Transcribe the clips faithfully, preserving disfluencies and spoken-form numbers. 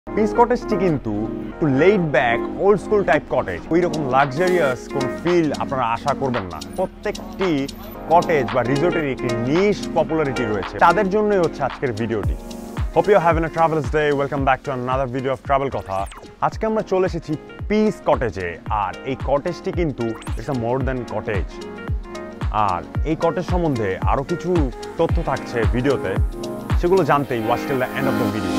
Piece কটেজটি কিন্তু একটু laid back old school type cottage, ওই রকম লাক্সারিয়াস কোন ফিল আপনারা আশা করবেন না। প্রত্যেকটি কটেজ বা রিসোর্টের একটি নিশ পপুলারিটি রয়েছে, তাদের জন্যই হচ্ছে আজকের ভিডিওটি। Hope you having a travels day. Welcome back to another video of travel Kotha. আজকে আমরা চলে এসেছি পিস কটেজে, আর এই কটেজটি কিন্তু it's a more than cottage. আর এই কটেজ সম্বন্ধে আরও কিছু তথ্য থাকছে ভিডিওতে, সেগুলো জানতেই watch till the end of the video.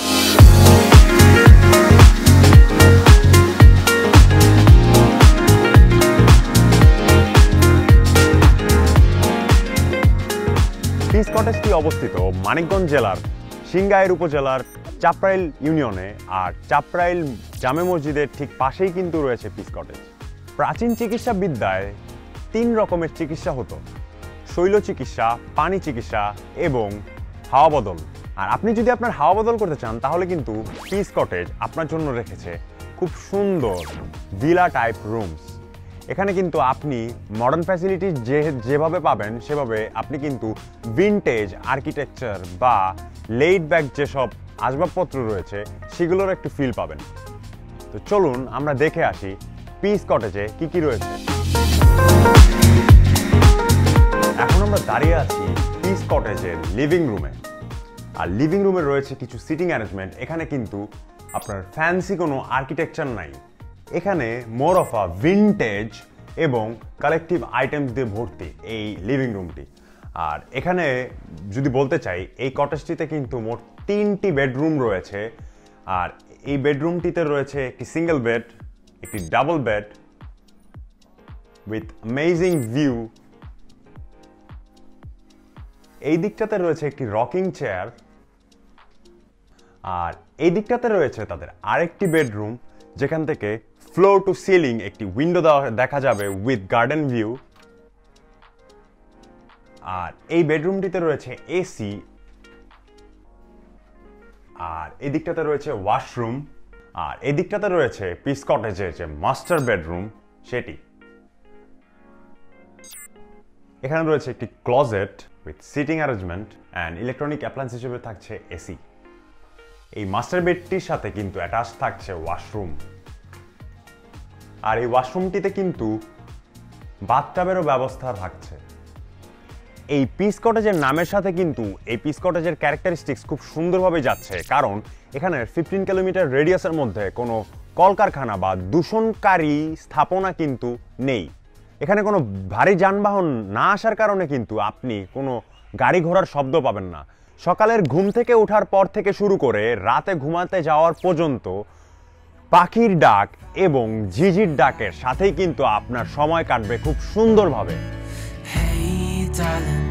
Peace কটেজটি অবস্থিত মানিকগঞ্জ জেলার সিংগাইর উপজেলার চাপরাইল ইউনিয়নে, আর চাপরাইল জামে মসজিদের ঠিক পাশেই কিন্তু রয়েছে পিস কটেজ। প্রাচীন চিকিৎসা বিদ্যায় তিন রকমের চিকিৎসা হতো: শৈল চিকিৎসা, পানি চিকিৎসা এবং হাওয়া বদল। আর আপনি যদি আপনার হাওয়া বদল করতে চান তাহলে কিন্তু পিস কটেজ আপনার জন্য রেখেছে খুব সুন্দর ভিলা টাইপ রুমস। এখানে কিন্তু আপনি মডার্ন ফ্যাসিলিটি যে যেভাবে পাবেন সেভাবে আপনি কিন্তু ভিনটেজ আর্কিটেকচার বা লেইড ব্যাক যেসব আসবাবপত্র রয়েছে সেগুলোর একটু ফিল পাবেন। তো চলুন আমরা দেখে আসি পিস কটেজে কি কি রয়েছে। এখন আমরা দাঁড়িয়ে আছি পিস কটেজের লিভিং রুমে, আর লিভিং রুমে রয়েছে কিছু সিটিং অ্যারেঞ্জমেন্ট। এখানে কিন্তু আপনার ফ্যান্সি কোনো আর্কিটেকচার নাই, এখানে মোর অফ আ ভিনটেজ এবং কালেকটিভ আইটেমস দিয়ে ভর্তি এই লিভিং রুমটি। আর এখানে যদি বলতে চাই, এই কটেজটিতে কিন্তু মোট তিনটি বেডরুম রয়েছে। আর এই বেডরুমটিতে রয়েছে একটি সিঙ্গেল বেড, একটি double bed with amazing view. এই দিকটাতে রয়েছে একটি রকিং চেয়ার, আর এই দিকটাতে রয়েছে তাদের আরেকটি বেডরুম, যেখান থেকে ফ্লোর টু সিলিং একটি উইন্ডো দেখা যাবে উইথ গার্ডেন ভিউ। আর এই বেডরুমটিতে রয়েছে এসি, আর এই দিকটাতে রয়েছে ওয়াশরুম, আর এই দিকটাতে রয়েছে পিস কটেজের যে মাস্টার বেডরুম সেটি। এখানে রয়েছে একটি closet with sitting arrangement and electronic appliance হিসেবে থাকছে এসি। এই মাস্টার বেডটির সাথে কিন্তু অ্যাটাচ থাকছে ওয়াশরুম, আর এই ওয়াশরুমটিতে কিন্তু বাথটাবেরও ব্যবস্থা থাকছে। এই পিস কটেজের নামের সাথে কিন্তু এই পিস কটেজের ক্যারেক্টারিস্টিক্স খুব সুন্দরভাবে যাচ্ছে, কারণ এখানে ফিফটিন কিলোমিটার রেডিয়াসের মধ্যে কোনো কলকারখানা বা দূষণকারী স্থাপনা কিন্তু নেই। এখানে কোনো ভারী যানবাহন না আসার কারণে কিন্তু আপনি কোনো গাড়ি ঘোড়ার শব্দ পাবেন না। সকালের ঘুম থেকে ওঠার পর থেকে শুরু করে রাতে ঘুমাতে যাওয়ার পর্যন্ত পাখির ডাক এবং ঝিঝির ডাকের সাথেই কিন্তু আপনার সময় কাটবে খুব সুন্দরভাবে। Hey darling,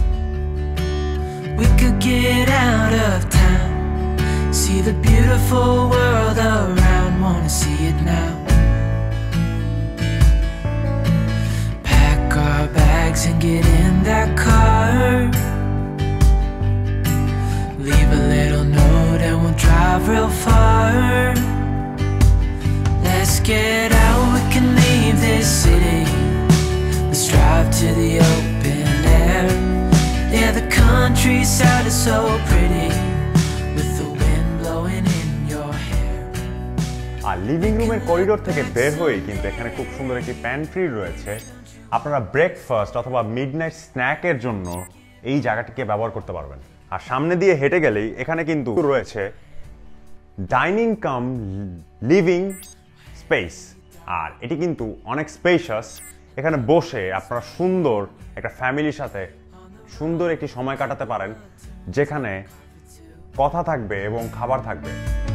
we could get out of town, see the beautiful world around, wanna see it now. Pack our bags and get in that car, leave a little note and we'll drive real far. Let's get out, we can leave this city, let's drive to the open air. Yeah, the countryside is so pretty with the wind blowing in your hair. আর living রুমের corridor থেকে বের হয়ে কিন্তু এখানে খুব সুন্দর একটি প্যান্ট্রি রয়েছে। আপনারা ব্রেকফাস্ট অথবা মিডনাইট স্ন্যাকের জন্য এই জায়গাটিকে ব্যবহার করতে পারবেন। আর সামনে দিয়ে হেঁটে গেলেই এখানে কিন্তু রয়েছে ডাইনিং কাম লিভিং স্পেস, আর এটি কিন্তু অনেক স্পেশাস। এখানে বসে আপনারা সুন্দর একটা ফ্যামিলির সাথে সুন্দর একটি সময় কাটাতে পারেন, যেখানে কথা থাকবে এবং খাবার থাকবে।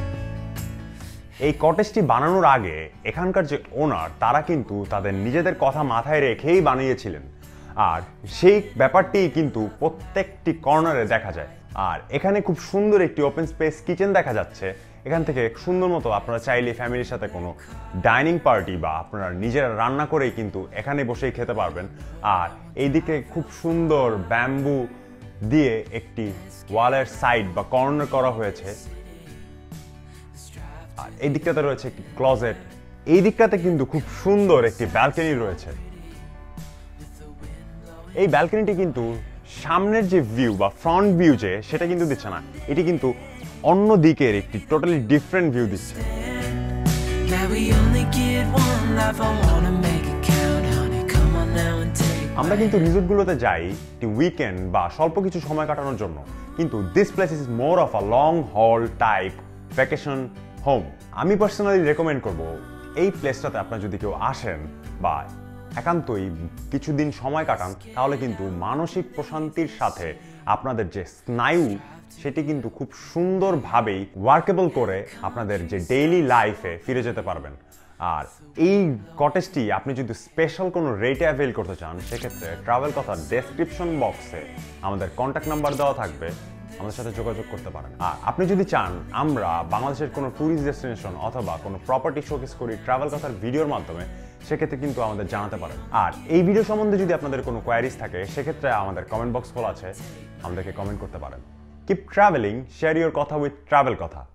এই কটেজটি বানানোর আগে এখানকার যে ওনার তারা কিন্তু তাদের নিজেদের কথা মাথায় রেখেই বানিয়েছিলেন, আর সেই ব্যাপারটি কিন্তু প্রত্যেকটি কর্নারে দেখা যায়। আর এখানে খুব সুন্দর একটি ওপেন স্পেস কিচেন দেখা যাচ্ছে। এখান থেকে সুন্দর মতো আপনারা চাইলে ফ্যামিলির সাথে কোনো ডাইনিং পার্টি বা আপনারা নিজেরা রান্না করেই কিন্তু এখানে বসেই খেতে পারবেন। আর এইদিকে খুব সুন্দর ব্যাম্বু দিয়ে একটি ওয়ালের সাইড বা কর্নার করা হয়েছে। আর এই দিকটাতে রয়েছে একটি ক্লোজেট, এই দিকটাতে কিন্তু খুব সুন্দর একটি ব্যালকনি রয়েছে। এই ব্যালকনিটি কিন্তু সামনের যে ভিউ বা ফ্রন্ট ভিউ যে সেটা কিন্তু দিচ্ছে না, এটি কিন্তু অন্য দিকের একটি টোটালি ডিফারেন্ট ভিউ দিচ্ছে। Yeah, we only get one life, I wanna make it count, honey, come on now and take আমরা কিন্তু রিসোর্টগুলোতে যাই একটি উইকেন্ড বা স্বল্প কিছু সময় কাটানোর জন্য, কিন্তু this place is more of a long haul type vacation home. আমি পার্সোনালি রেকমেন্ড করব এই প্লেসটাতে আপনারা যদি কেউ আসেন বা একান্তই কিছুদিন সময় কাটান, তাহলে কিন্তু মানসিক প্রশান্তির সাথে আপনাদের যে স্নায়ু সেটি কিন্তু খুব সুন্দরভাবেই ওয়ার্কেবল করে আপনাদের যে ডেইলি লাইফে ফিরে যেতে পারবেন। আর এই কটেজটি আপনি যদি স্পেশাল কোনো রেটে অ্যাভেল করতে চান, সেক্ষেত্রে ট্রাভেল কথা ডেসক্রিপশন বক্সে আমাদের কন্ট্যাক্ট নাম্বার দেওয়া থাকবে, আমাদের সাথে যোগাযোগ করতে পারেন। আর আপনি যদি চান আমরা বাংলাদেশের কোনো ট্যুরিস্ট ডেস্টিনেশন অথবা কোনো প্রপার্টি শোকেস করি ট্রাভেল কথার ভিডিওর মাধ্যমে, সেক্ষেত্রে কিন্তু আমাদের জানাতে পারেন। আর এই ভিডিও সম্বন্ধে যদি আপনাদের কোনো কোয়ারিজ থাকে, সেক্ষেত্রে আমাদের কমেন্ট বক্স খোলা আছে, আমাদেরকে কমেন্ট করতে পারেন। কিপ ট্রাভেলিং, শেয়ার ইউর কথা উইথ ট্রাভেল কথা।